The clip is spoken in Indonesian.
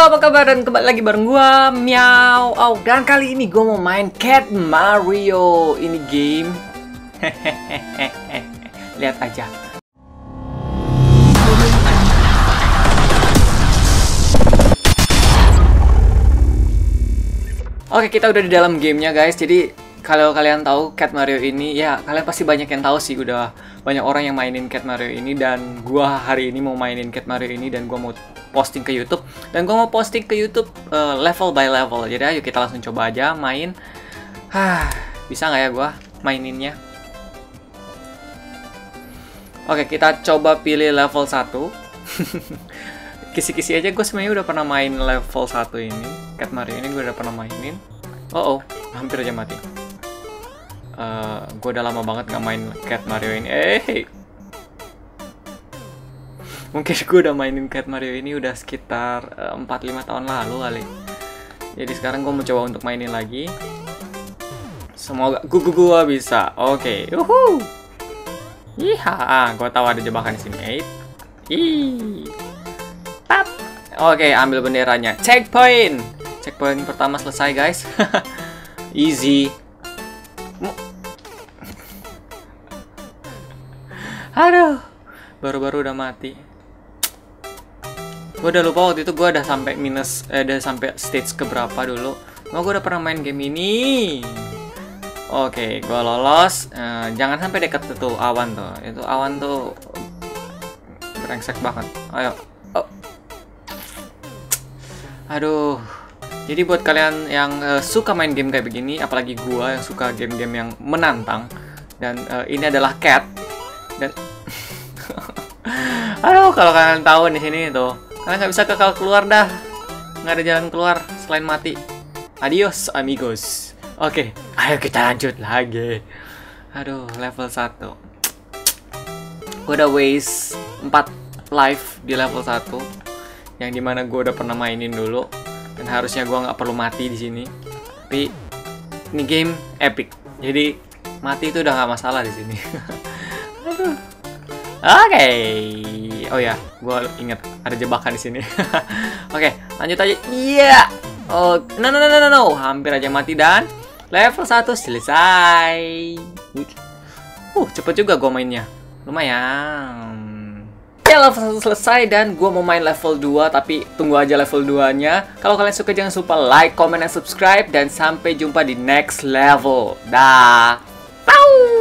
Halo, apa kabar? Dan kembali lagi bareng gua, Meow. Oh, dan kali ini gua mau main Cat Mario. Ini game. Lihat aja. Oke, kita udah di dalam gamenya, guys. Jadi kalau kalian tahu Cat Mario ini, ya kalian pasti banyak yang tahu sih. Udah banyak orang yang mainin Cat Mario ini, dan gua hari ini mau mainin Cat Mario ini, dan gua mau posting ke YouTube. Dan gua mau posting ke YouTube level by level. Jadi ayo kita langsung coba aja main. Bisa nggak ya gua maininnya? Oke, kita coba pilih level 1. Kisi-kisi aja, gue sebenarnya udah pernah main level 1 ini. Cat Mario ini gue udah pernah mainin. Oh, hampir aja mati. Gue udah lama banget gak main Cat Mario ini. Mungkin gue udah mainin Cat Mario ini udah sekitar 4-5 tahun lalu kali. Jadi sekarang gue mencoba untuk mainin lagi. Semoga gue bisa. Oke. Iya, gue tahu ada jebakan di sini. Tap. Oke, ambil benderanya. Checkpoint. Checkpoint pertama selesai, guys. Easy. Aduh, baru-baru udah mati. Gue udah lupa waktu itu gue udah sampai udah sampai stage keberapa dulu. Gue udah pernah main game ini. Oke, gue lolos. Jangan sampai deket tuh awan tuh. Itu awan tuh brengsek banget. Ayo. Aduh. Jadi buat kalian yang suka main game kayak begini, apalagi gue yang suka game-game yang menantang, dan ini adalah Cat. Dan aduh, kalau kalian tahu di sini tuh, kalian nggak bisa kekal keluar dah. Nggak ada jalan keluar selain mati. Adios, amigos. Oke, ayo kita lanjut lagi. Aduh, level 1. Gue udah waste 4 life di level 1. Yang dimana gue udah pernah mainin dulu. Dan harusnya gue nggak perlu mati di sini. Tapi ini game epic. Jadi mati itu udah nggak masalah di sini. Aduh. Oke. Oh ya, gue inget ada jebakan di sini. Oke, lanjut aja. Iya. Oh, no. Hampir aja mati, dan level 1 selesai. Cepet juga gue mainnya. Lumayan. Ya, level 1 selesai, dan gue mau main level 2. Tapi tunggu aja level 2-nya. Kalau kalian suka, jangan lupa like, comment, dan subscribe. Dan sampai jumpa di next level. Dah. Pow!